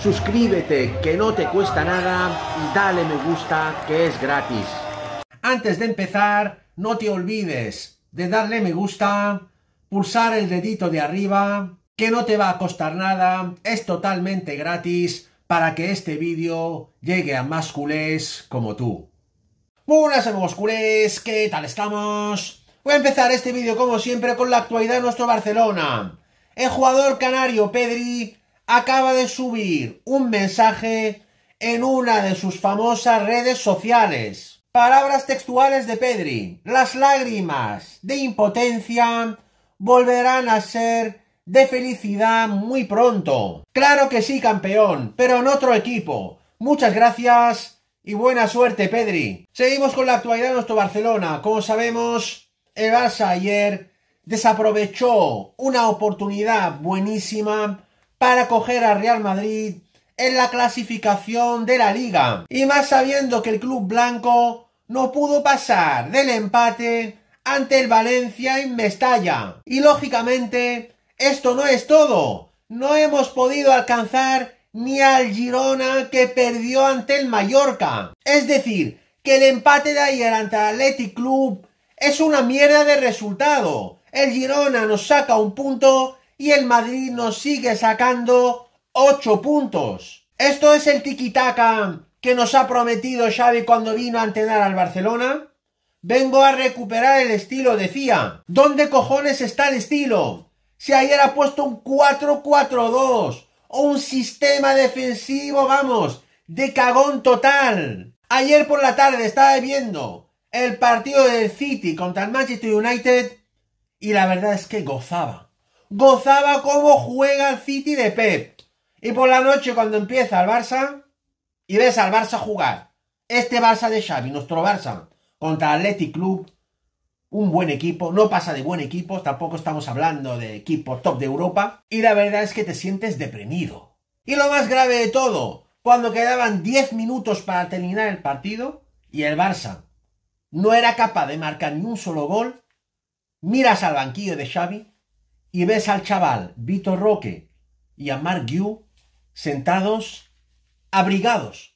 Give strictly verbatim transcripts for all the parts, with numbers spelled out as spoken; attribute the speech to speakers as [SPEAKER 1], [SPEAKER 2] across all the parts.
[SPEAKER 1] suscríbete, que no te cuesta nada, y dale me gusta, que es gratis. Antes de empezar, no te olvides de darle me gusta, pulsar el dedito de arriba, que no te va a costar nada, es totalmente gratis para que este vídeo llegue a más culés como tú. Buenas amigos culés, ¿qué tal estamos? Voy a empezar este vídeo como siempre con la actualidad de nuestro Barcelona. El jugador canario Pedri acaba de subir un mensaje en una de sus famosas redes sociales. Palabras textuales de Pedri: las lágrimas de impotencia volverán a ser de felicidad muy pronto. Claro que sí, campeón, pero en otro equipo. Muchas gracias y buena suerte, Pedri. Seguimos con la actualidad de nuestro Barcelona. Como sabemos, el Barça ayer desaprovechó una oportunidad buenísima para coger al Real Madrid en la clasificación de la Liga. Y más sabiendo que el club blanco no pudo pasar del empate ante el Valencia en Mestalla. Y lógicamente, esto no es todo. No hemos podido alcanzar ni al Girona, que perdió ante el Mallorca. Es decir, que el empate de ayer ante el Athletic Club es una mierda de resultado. El Girona nos saca un punto y el Madrid nos sigue sacando ocho puntos. ¿Esto es el tiki-taka que nos ha prometido Xavi cuando vino a entrenar al Barcelona? Vengo a recuperar el estilo, decía. ¿Dónde cojones está el estilo? Si ayer ha puesto un cuatro cuatro dos o un sistema defensivo, vamos, de cagón total. Ayer por la tarde estaba viendo el partido del City contra el Manchester United y la verdad es que gozaba. Gozaba cómo juega el City de Pep. Y por la noche cuando empieza el Barça y ves al Barça jugar, este Barça de Xavi, nuestro Barça, contra el Athletic Club, un buen equipo, no pasa de buen equipo, tampoco estamos hablando de equipo top de Europa, y la verdad es que te sientes deprimido. Y lo más grave de todo, cuando quedaban diez minutos para terminar el partido y el Barça no era capaz de marcar ni un solo gol, miras al banquillo de Xavi y ves al chaval Vitor Roque y a Marc Guiu sentados, abrigados.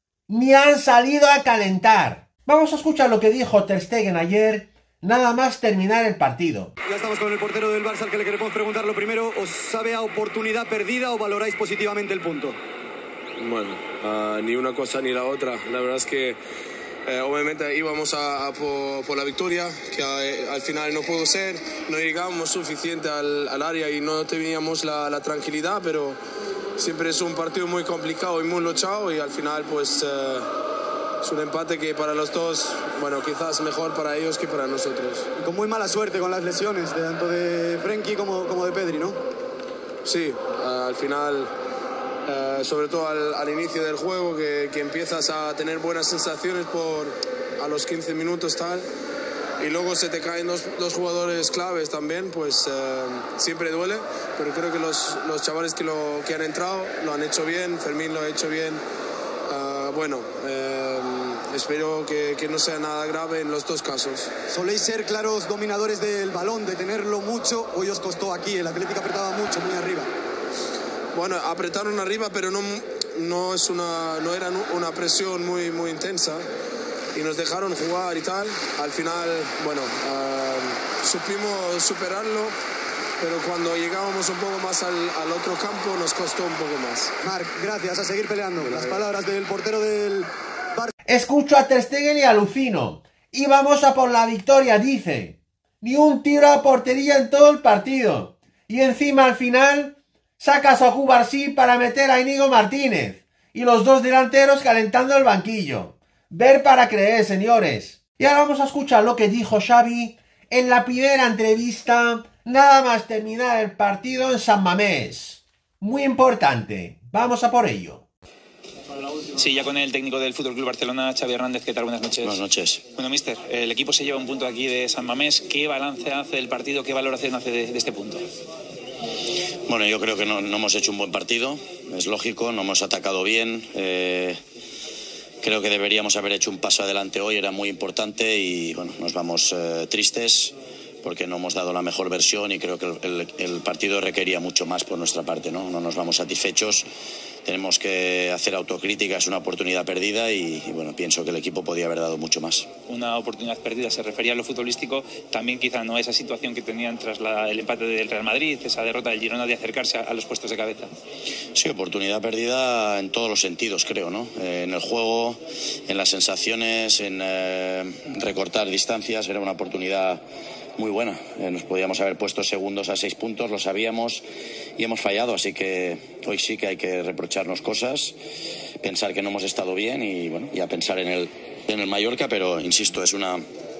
[SPEAKER 1] Ni han salido a calentar. Vamos a escuchar lo que dijo Ter Stegen ayer, nada más terminar el partido.
[SPEAKER 2] Ya estamos con el portero del Barça, al que le queremos preguntar lo primero. ¿Os sabe a oportunidad perdida o valoráis positivamente el punto?
[SPEAKER 3] Bueno, uh, ni una cosa ni la otra. La verdad es que eh, obviamente íbamos a, a por, por la victoria, que a, al final no pudo ser. No llegamos suficiente al, al área y no teníamos la, la tranquilidad, pero siempre es un partido muy complicado y muy luchado y al final pues... Eh, es un empate que para los dos, bueno, quizás mejor para ellos que para nosotros.
[SPEAKER 2] Y con muy mala suerte con las lesiones, tanto de Frenkie como, como de Pedri, ¿no?
[SPEAKER 3] Sí, uh, al final, uh, sobre todo al, al inicio del juego, que, que empiezas a tener buenas sensaciones por a los quince minutos tal, y luego se te caen dos, dos jugadores claves también, pues uh, siempre duele, pero creo que los, los chavales que, lo, que han entrado lo han hecho bien, Fermín lo ha hecho bien. Uh, bueno, eh, espero que, que no sea nada grave en los dos casos.
[SPEAKER 2] ¿Soléis ser claros dominadores del balón, de tenerlo mucho? ¿Hoy os costó aquí? El Atlético apretaba mucho, muy arriba.
[SPEAKER 3] Bueno, apretaron arriba, pero no, no, es una, no era una presión muy, muy intensa. Y nos dejaron jugar y tal. Al final, bueno, uh, supimos superarlo. Pero cuando llegábamos un poco más al, al otro campo nos costó un poco más.
[SPEAKER 2] Marc, gracias, a seguir peleando. Gracias. Las palabras del portero del Barça.
[SPEAKER 1] Escucho a Ter Stegen y alucino. Y vamos a por la victoria, dice. Ni un tiro a portería en todo el partido. Y encima al final sacas a Cubarsí para meter a Íñigo Martínez. Y los dos delanteros calentando el banquillo. Ver para creer, señores. Y ahora vamos a escuchar lo que dijo Xavi en la primera entrevista nada más terminar el partido en San Mamés. Muy importante. Vamos a por ello.
[SPEAKER 4] Sí, ya con el técnico del Fútbol Club Barcelona, Xavi Hernández. ¿Qué tal? Buenas noches.
[SPEAKER 5] Buenas noches.
[SPEAKER 4] Bueno, mister, el equipo se lleva un punto aquí de San Mamés. ¿Qué balance hace del partido? ¿Qué valoración hace de, de este punto?
[SPEAKER 5] Bueno, yo creo que no, no hemos hecho un buen partido. Es lógico, no hemos atacado bien. Eh, creo que deberíamos haber hecho un paso adelante hoy. Era muy importante y bueno, nos vamos eh, tristes. porque no hemos dado la mejor versión y creo que el, el, el partido requería mucho más por nuestra parte, ¿no? No nos vamos satisfechos, tenemos que hacer autocrítica, es una oportunidad perdida y, y bueno, pienso que el equipo podía haber dado mucho más.
[SPEAKER 4] Una oportunidad perdida, se refería a lo futbolístico, también quizá no esa situación que tenían tras la, el empate del Real Madrid, esa derrota del Girona de acercarse a, a los puestos de cabeza.
[SPEAKER 5] Sí, oportunidad perdida en todos los sentidos, creo, ¿no? Eh, en el juego, en las sensaciones, en eh, recortar distancias, era una oportunidad muy buena. Eh, nos podíamos haber puesto segundos a seis puntos, lo sabíamos y hemos fallado, así que hoy sí que hay que reprocharnos cosas, pensar que no hemos estado bien y bueno, ya pensar en el, en el Mallorca, pero insisto, es una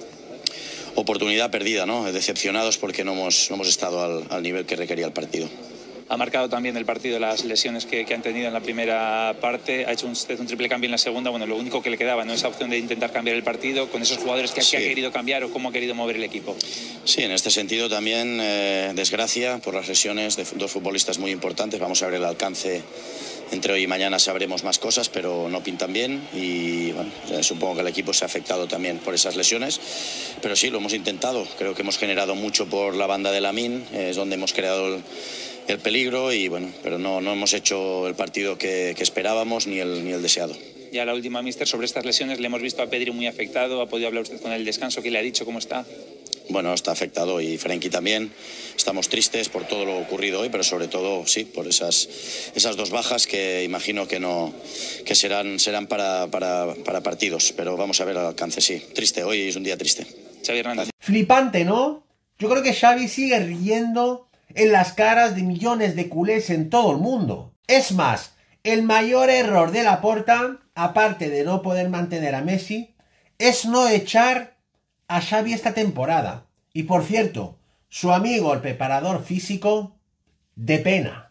[SPEAKER 5] oportunidad perdida, ¿no? Decepcionados porque no hemos, no hemos estado al, al nivel que requería el partido.
[SPEAKER 4] Ha marcado también el partido las lesiones que, que han tenido en la primera parte, ha hecho un, un triple cambio en la segunda, bueno, lo único que le quedaba, ¿no? Esa opción de intentar cambiar el partido con esos jugadores que, sí. que ha querido cambiar o cómo ha querido mover el equipo.
[SPEAKER 5] Sí, en este sentido también eh, desgracia por las lesiones de dos futbolistas muy importantes, vamos a ver el alcance. Entre hoy y mañana sabremos más cosas, pero no pintan bien y bueno, supongo que el equipo se ha afectado también por esas lesiones, pero sí, lo hemos intentado, creo que hemos generado mucho por la banda de Lamine, eh, es donde hemos creado el, el peligro y bueno, pero no, no hemos hecho el partido que, que esperábamos ni el, ni el deseado.
[SPEAKER 4] Ya la última, míster, sobre estas lesiones, le hemos visto a Pedri muy afectado, ¿ha podido hablar usted con el descanso? ¿Qué le ha dicho? ¿Cómo está?
[SPEAKER 5] Bueno, está afectado y Frenkie también. Estamos tristes por todo lo ocurrido hoy, pero sobre todo, sí, por esas, esas dos bajas que imagino que no que serán, serán para, para, para partidos. Pero vamos a ver el alcance, sí. Triste, hoy es un día triste.
[SPEAKER 4] Xavi Hernández.
[SPEAKER 1] Flipante, ¿no? Yo creo que Xavi sigue riendo en las caras de millones de culés en todo el mundo. Es más, el mayor error de Laporta, aparte de no poder mantener a Messi, es no echar a Xavi esta temporada. Y por cierto, su amigo el preparador físico, de pena.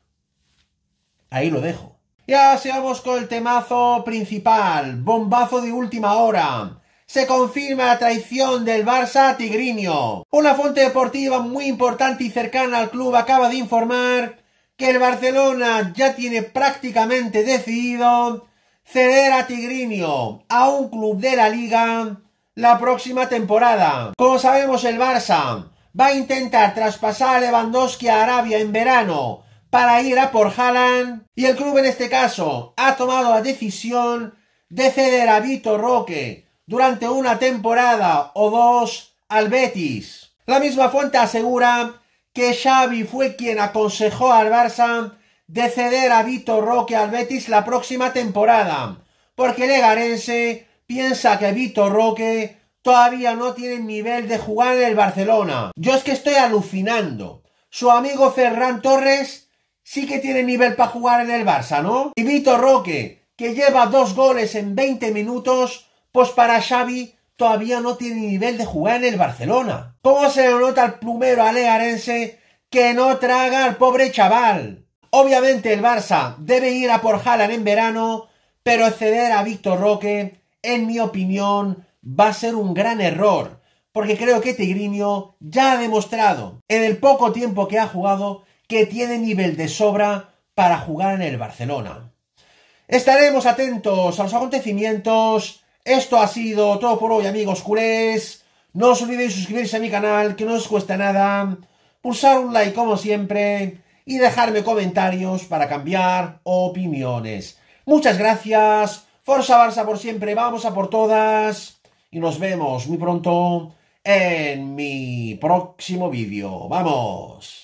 [SPEAKER 1] Ahí lo dejo. Ya sigamos con el temazo principal, bombazo de última hora. Se confirma la traición del Barça a Tigrinho. Una fuente deportiva muy importante y cercana al club acaba de informar que el Barcelona ya tiene prácticamente decidido ceder a Tigrinho a un club de la Liga la próxima temporada. Como sabemos, el Barça va a intentar traspasar a Lewandowski a Arabia en verano para ir a por Haaland y el club en este caso ha tomado la decisión de ceder a Vitor Roque durante una temporada o dos al Betis. La misma fuente asegura que Xavi fue quien aconsejó al Barça de ceder a Vitor Roque al Betis la próxima temporada, porque el legarense piensa que Vitor Roque todavía no tiene nivel de jugar en el Barcelona. Yo es que estoy alucinando. Su amigo Ferran Torres sí que tiene nivel para jugar en el Barça, ¿no? Y Vitor Roque, que lleva dos goles en veinte minutos, pues para Xavi todavía no tiene nivel de jugar en el Barcelona. ¿Cómo se le nota al plumero alegarense que no traga al pobre chaval? Obviamente el Barça debe ir a por Haaland en verano, pero ceder a Vitor Roque, en mi opinión, va a ser un gran error, porque creo que Tigrinho ya ha demostrado, en el poco tiempo que ha jugado, que tiene nivel de sobra para jugar en el Barcelona. Estaremos atentos a los acontecimientos. Esto ha sido todo por hoy, amigos culés. No os olvidéis suscribirse a mi canal, que no os cuesta nada, pulsar un like como siempre y dejarme comentarios para cambiar opiniones. Muchas gracias. Forza Barça por siempre, vamos a por todas. Y nos vemos muy pronto en mi próximo vídeo. ¡Vamos!